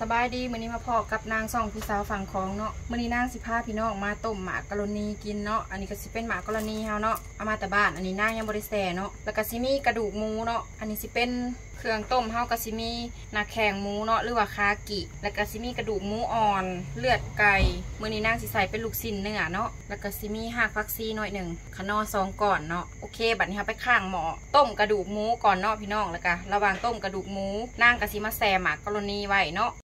สบายดีมื้อนี้มาพอกับนางซ่องพี่สาวฝั่งของเนาะมื้อนี้นางสิพาพี่น้องมาต้มหมากกะโรนีกินเนาะอันนี้ก็สิเป็นหมากกะโรนีเฮาเนาะเอามาแต่บ้านอันนี้นางยังบ่ได้แซ่เนาะแล้วก็สิมีกระดูกหมูเนาะอันนี้สิเป็นเครื่องต้มเฮาก็สิมีหน้าแข้งหมูเนาะหรือว่าคากิแล้วก็สิมีกระดูกหมูอ่อนเลือดไก่มื้อนี้นางสิใส่เป็นลูกชิ้นเนื้อเนาะแล้วก็สิมีหากผักชีหน่อยหนึ่งขนอ2 ก่อนเนาะโอเคบัดนี้เฮาไปข้างหม้อต้มกระดูกหมูก่อนเนาะพี่น้องแล้วก็ระหว่างต้มกระดูกหมูนางก็สิมาแซ่หมากกะโรนีไว้เนาะ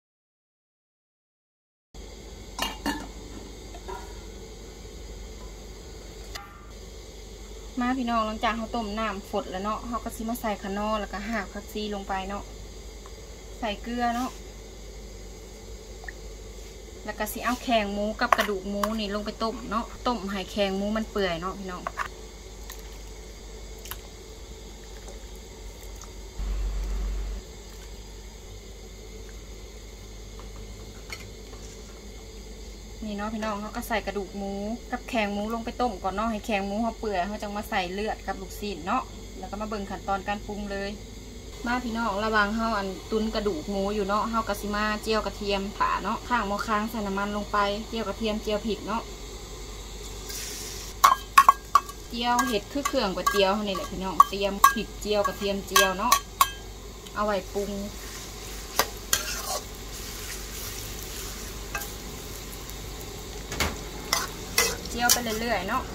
มาพี่น้องหลังจากเขาต้มน้ำฝดแล้วเนาะเขาก็ซิมาใส่ขนอแล้วก็หากผักชีลงไปเนาะใส่เกลือเนาะแล้วก็สิเอาแข้งหมูกับกระดูกหมูนี่ลงไปต้มเนาะต้มให้แข้งหมูมันเปื่อยเนาะพี่น้องนี่เนาะพี่น้องเขาก็ใส่กระดูกหมูกับแข้งหมูลงไปต้มก่อนเนาะให้แข้งหมูเขาเปื่อยเขาจะมาใส่เลือดกับลูกชิ้นเนาะแล้วก็มาเบิ่งขั้นตอนการปรุงเลยมาพี่น้องระวังเฮาอันตุนกระดูกหมูอยู่เนาะเฮากะสิมาเจียวกระเทียมผ่าเนาะข้างหม้อค้างใส่น้ำมันลงไปเจียวกระเทียมเจียวพริกเนาะเจียวเห็ดคือเครื่องก๋วยเตี๋ยวนี่แหละพี่น้องเตรียมพริกเจียวกระเทียมเจียวเนาะเอาไว้ปรุงเจียวไปเรื่อยๆเนาะ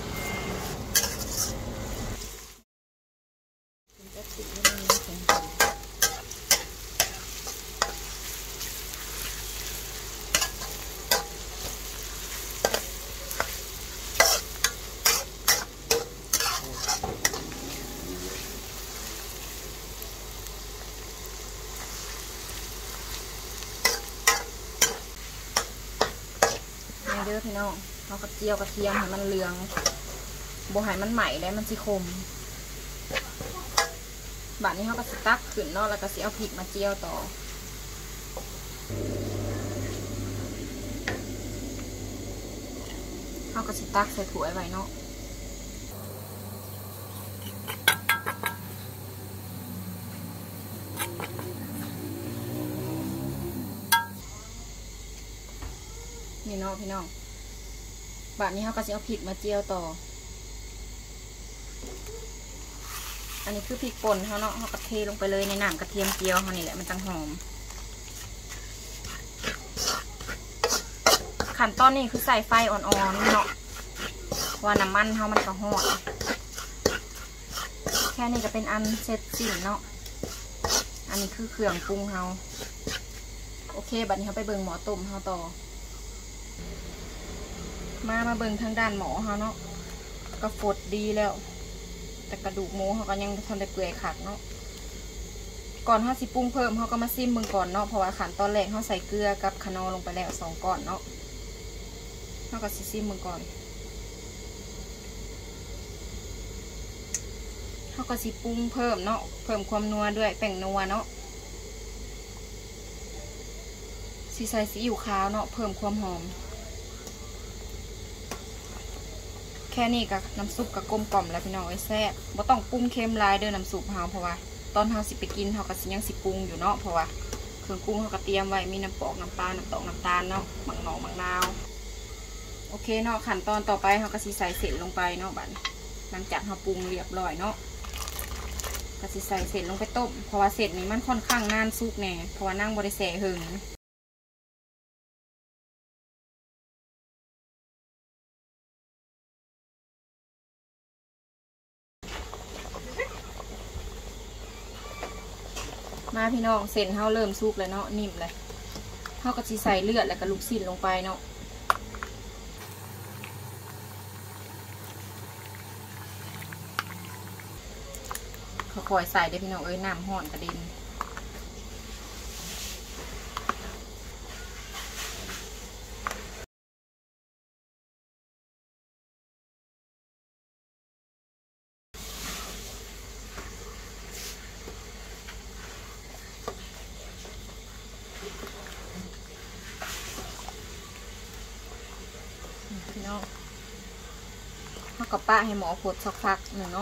เด้อพี่น้องเราก็เจียวกระเทียมให้มันเหลืองบ่ให้มันใหม่ได้มันสิคมบัดนี้เขาก็สตักขึ้นเนาะแล้วก็สิเอาพริกมาเจียวต่อเขาก็สตักใส่ถ้วยไว้เนาะนี่เนาะพี่น้องบัดนี้เขาก็จะเอาพริกมาเจียวต่ออันนี้คือพริกป่นเขาเนาะเขาก็เทลงไปเลยในน้ำกระเทียมเจียวเขานี่แหละมันจังหอมขั้นตอนนี้คือใส่ไฟอ่อนๆเนาะว่าน้ำมันเขามันก็หอดแค่นี้ก็เป็นอันเสร็จสิ้นเนาะอันนี้คือเครื่องปรุงเขาโอเคบัดนี้เขาไปเบิ่งหม้อต้มเขาต่อมาเบิ่งทางด้านหมอเขาเนาะก็ฝดดีแล้วแต่กระดูกหมูเขาก็ยังทำได้เปื่อยขัดเนาะก่อนเขาสิปรุงเพิ่มเขาก็มาซิมเบิ่งก่อนเนาะเพราะว่าขั้นตอนแรกเขาใส่เกลือกับขนอลงไปแล้ว2 ก้อนเนาะเขาก็ซิมเบิ่งก่อนเขาก็สิปรุงเพิ่มเนาะเพิ่มความนัวด้วยแป้งนัวเนาะสิใส่ซีอิ๊วขาวเนาะเพิ่มความหอมแค่นี้กับน้ำซุปกับกลมกล่อมแล้วพี่น้องไอ้แซ่บบ่ต้องปรุงเค็มลายเด้อน้ำซุปเฮาเพราะว่าตอนเฮาสิไปกินเฮาก็สิยังสิปรุงอยู่เนาะเพราะว่าเครื่องปรุงเฮาก็เตรียมไว้มีน้ำปอกน้ำปลาน้ำตอกน้ำตาลเนาะมังนองมังนาวโอเคเนาะขั้นตอนต่อไปเฮาก็สิใส่เศษลงไปเนาะบัดหลังจากเฮาปรุงเรียบร้อยเนาะก็สิใส่เศษลงไปต้มเพราะว่าเศษนี้มันค่อนข้างนานสุกแน่เพราะว่านั่งบ่ได้แช่หึงมาพี่น้องเส้นเฮาเริ่มสุกแล้วเนาะนิ่มเลยเฮาก็สิใส่เลือดแล้วก็ลูกชิ้นลงไปเนาะค่อยๆใส่เด้อพี่น้องเอ้ยน้ำห่อนกระเด็นพี่น้องเขากับป้าให้หมอผดสักพักหนึ่งเนาะ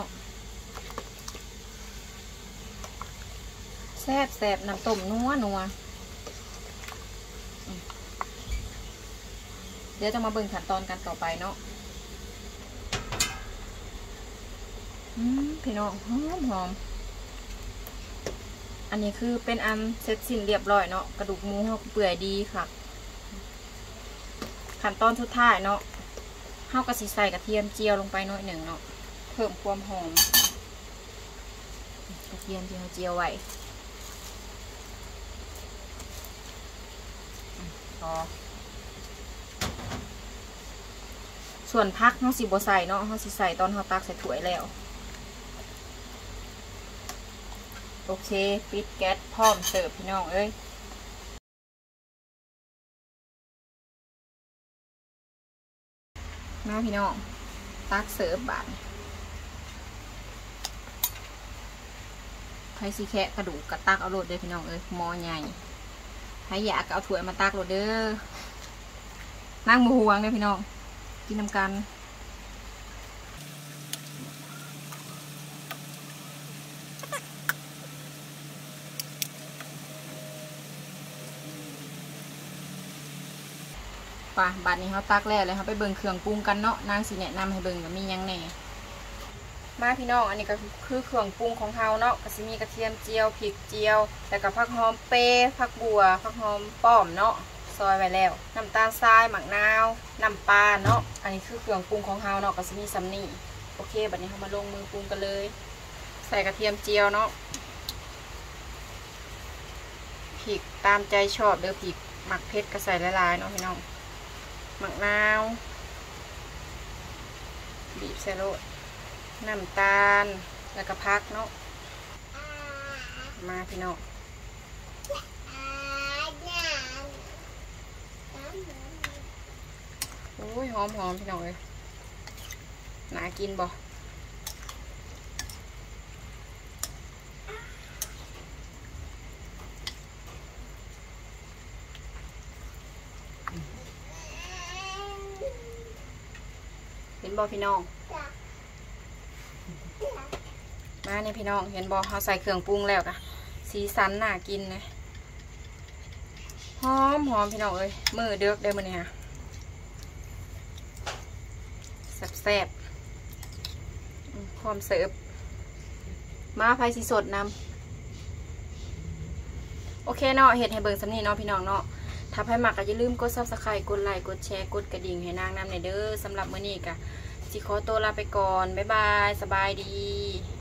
แซ่บน้ำต้มนัวเดี๋ยวจะมาเบิ่งขั้นตอนกันต่อไปเนาะพี่น้องหอมอันนี้คือเป็นอันเสร็จสิ้นเรียบร้อยเนาะกระดูกหมูเขาเปื่อยดีค่ะขั้นตอนสุดท้ายเนาะเขาก็สิใส่กระเทียมเจียวลงไปหน่อยหนึ่งเนาะเพิ่มความหอมกระเทียมที่เราเจียวไว้พอส่วนพักเขาสิบ่ใส่เนาะเขาสิใส่ตอนเขาตักใส่ถ้วยแล้วโอเคปิดแก๊สพร้อมเสิร์ฟพี่น้องเอ้ยมาพี่น้องตักเสิร์ฟบาทไผ่สีแคะกระดูกกระตักเอาโรดเด้อพี่น้องเอ้ยหม้อใหญ่ไผ่อยากเอาถ้วยมาตักโรดเด้อนั่งมือห่วงเด้อพี่น้องกินน้ำกันป่ะบัดนี้เขาตักแล้วเลยเขาไปเบิ่งเครื่องปรุงกันเนาะนางสิแนะนำให้เบิ่งว่ามียังแหน่มาพี่น้องอันนี้ก็คือเครื่องปรุงของเขาเนาะก็จะมีกระเทียมเจียวพริกเจียวแล้วก็ผักหอมเปย์ผักบัวผักหอมป้อมเนาะซอยไว้แล้วน้ำตาลทรายหมักนาวน้ำปลาเนาะอันนี้คือเครื่องปรุงของเขาเนาะก็จะมีซัมนี่โอเคบัดนี้เขามาลงมือปรุงกันเลยใส่กระเทียมเจียวเนาะพริกตามใจชอบเด้อพริกหมักเผ็ดก็ใส่ละลายเนาะพี่น้องหมักนาวบีบใส่โรยน้ำตาลแล้วก็พักเนาะมาพี่น้องโอ้ยหอมพี่น้องเลยน่ากินบ่เห็นบ่พี่น้องมาเนี่ยพี่น้องเห็นบ่เขาใส่เครื่องปรุงแล้วกะสีสันน่ากินเลยหอมพี่น้องเอ้ยมือเดือกได้มื้อนี้ฮะแซ่บพร้อมเสิร์ฟมาไฟสีสดนำโอเคเนาะเห็ดให้เบิ่งสำนีเนาะพี่น้องเนาะถ้าใครมักก็อย่าลืมกด Subscribe กดไลค์กดแชร์กดกระดิ่งให้นางนำในเด้อสำหรับมื้อนี้กะสิขอตัวลาไปก่อนบ๊ายบายสบายดี